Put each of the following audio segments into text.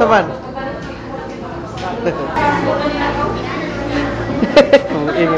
Saman. Ini.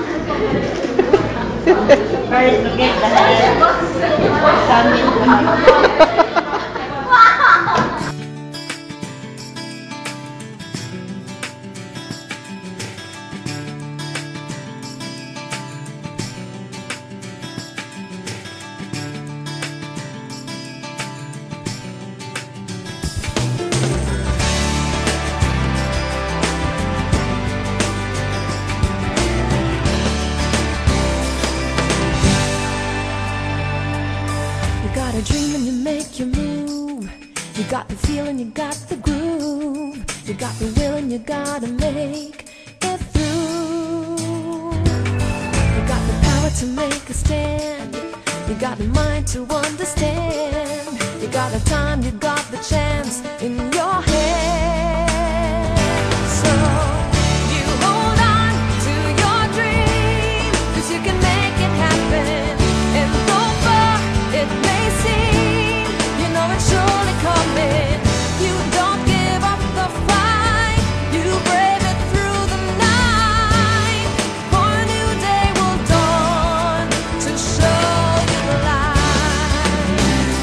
You got a dream and you make your move. You got the feeling, you got the groove. You got the will and you gotta make it through. You got the power to make a stand. You got the mind to understand. You got the time, you got the chance in your hand. So you hold on to your dream, 'cause you can make it happen. And though far it may seem, you know it's surely coming. You don't give up the fight, you brave it through the night. For a new day will dawn to show you the light.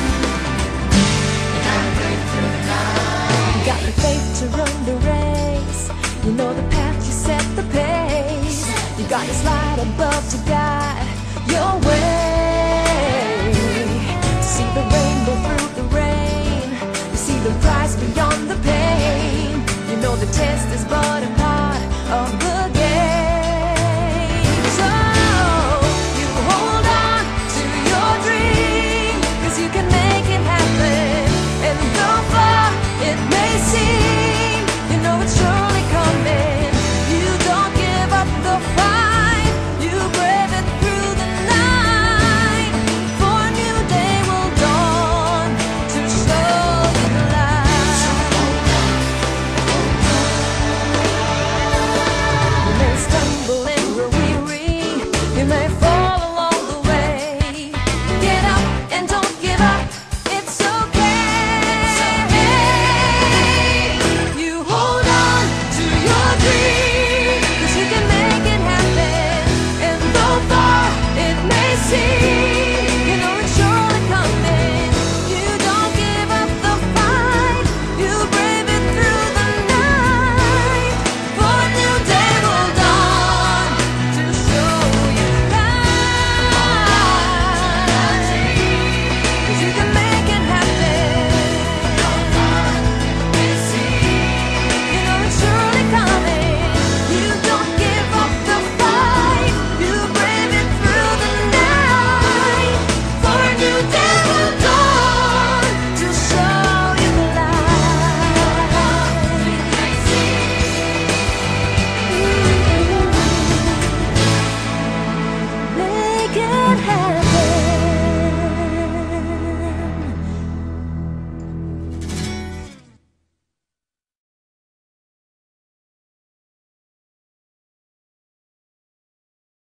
You got the faith to run the race. You know the path, you set the pace. You got this light above to